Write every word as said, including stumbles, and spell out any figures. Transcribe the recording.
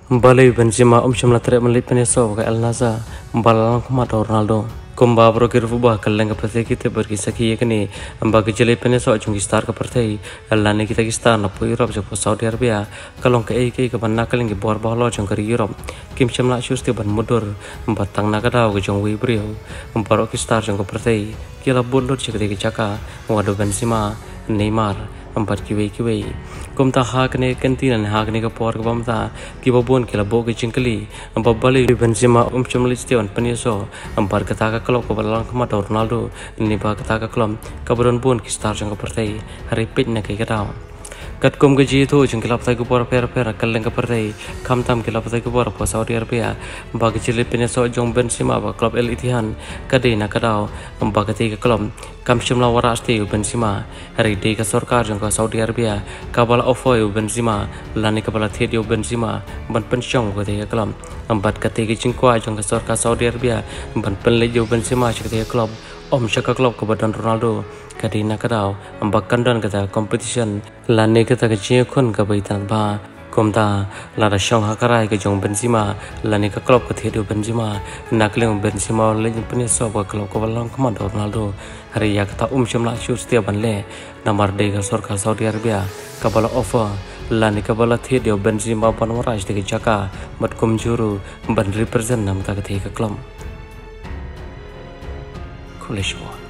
Balai Benzema um shimla tre malit peneso ka El Naza balang kuma Ronaldo kumba bro kir fuba kallang ka prate kite bar ki saki ekni amba ke jele peneso chung star ka prate Allah ne kita star na pu Europe jo Saudi Arabia kalong ka ek ka banna kaling ki bor bahlo chung ka Europe kim shimla shuste ban mudur batang na ka daw ka chung wi brio amba ki star chung ka prate kila bolot chikre ki chaka wado Benzema Neymar empat kiwe kiwe kum ta hak ne kantinan hak ne ka por ka bamta ki babon kila bo ki chingkali empat bali Benzema um chumli stewan paniso empat kata ka klop ko balang ka mata Ronaldo ni ba kata ka klom ka baron bon ki star jang ka partai hari pit na kai ka daw kat kum ga ji tho chung kilap tai ko por per per kaleng ka partai kham tam kilap tai ko por ko Saudi Arabia ba ki chile paniso jong Benzema ba klub El Ittihad ka de na ka daw empat ka ti ka klom kam shimla wara asti Benzema hari de ka sarkar jong ka Saudi Arabia kabala ofo Benzema lani kabala thedio Benzema ban pensiong ko de klub ambat ka te ki chingkwa jong ka sarkar Saudi Arabia ban pen le Benzema chik de klub om shaka klub ko badan Ronaldo kadina kadao ambak kandan kata competition lani kata ka chi khun ka baitan ba komda lara shong hakarai ka jong Benzema lani ka klub ka thedio Benzema nakleng Benzema le pne so ka klub ko balang ka Ronaldo hari ya kata um shimla shur stia banle namar de ka sarkar Saudi Arabia kabala offer lani kabala thedio Benzema ban waraj de jaka mat kum juru ban represent nam ta ka the ka klub Kulishwa